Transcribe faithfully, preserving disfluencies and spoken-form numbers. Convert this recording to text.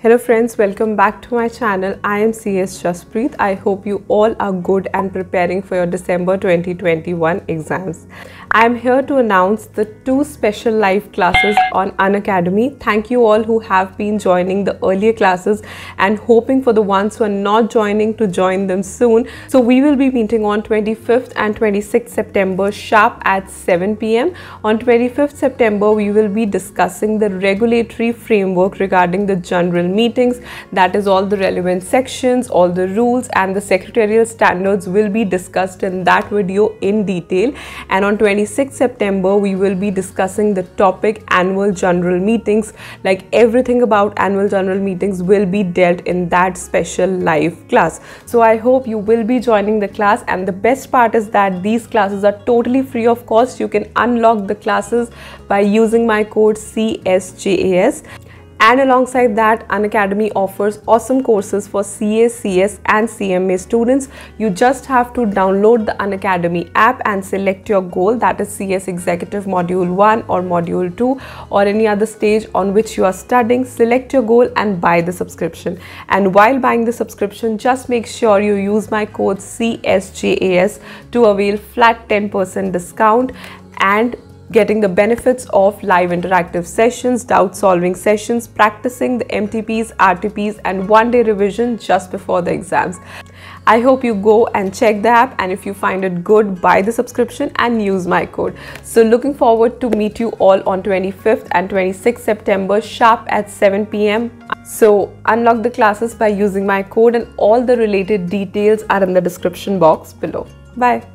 Hello friends, welcome back to my channel. I am C S Jaspreet. I hope you all are good and preparing for your December twenty twenty-one exams. I am here to announce the two special live classes on Unacademy. Thank you all who have been joining the earlier classes and hoping for the ones who are not joining to join them soon. So we will be meeting on twenty-fifth and twenty-sixth September sharp at seven p m On twenty-fifth September, we will be discussing the regulatory framework regarding the general meetings. That is, all the relevant sections, all the rules and the secretarial standards will be discussed in that video in detail. And on twenty-sixth September, we will be discussing the topic annual general meetings. Like, everything about annual general meetings will be dealt in that special live class. So I hope you will be joining the class, and the best part is that these classes are totally free of cost. You can unlock the classes by using my code C S J A S. And alongside that, Unacademy offers awesome courses for C A, C S and C M A students. You just have to download the Unacademy app and select your goal, that is C S Executive Module one or Module two or any other stage on which you are studying. Select your goal and buy the subscription. And while buying the subscription, just make sure you use my code C S J A S to avail flat ten percent discount and getting the benefits of live interactive sessions, doubt solving sessions, practicing the M T Ps, R T Ps and one day revision just before the exams. I hope you go and check the app, and if you find it good, buy the subscription and use my code. So looking forward to meet you all on twenty-fifth and twenty-sixth September sharp at seven p m So unlock the classes by using my code, and all the related details are in the description box below. Bye.